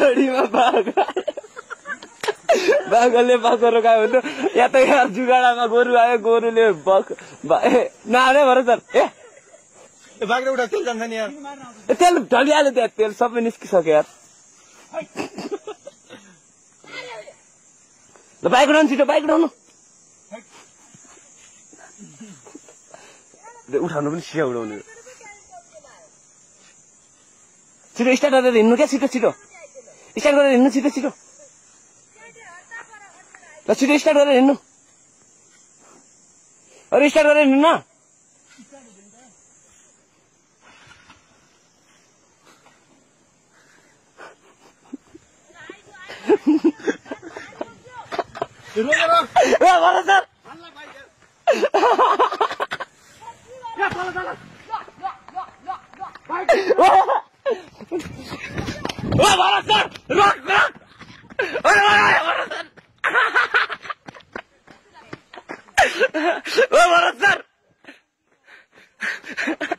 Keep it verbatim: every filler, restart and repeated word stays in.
झोडीमा बाघ बाघले बाघहरू खायो भने या त यहाँ जुगाडामा गोरु आयो गोरुले बक नआने भएर सर ए बाघले उठा तेल जान्छ नि यार तेल ढलिहाल्यो त्यहाँ तेल सबै निस्किसक्यो यार ल बाइक उठाउनु छिटो बाइक उठाउनु उठाउनु पनि सिया उडाउनु छिटो स्टार्ट गरेर हिँड्नु क्या छिटो छिटो स्टार्ट गरेर हिँड्नु छिटो छिटो ल छिटो स्टार्ट गरेर हिँड्नु अरू स्टार्ट गरेर हिँड्नु न भरत सर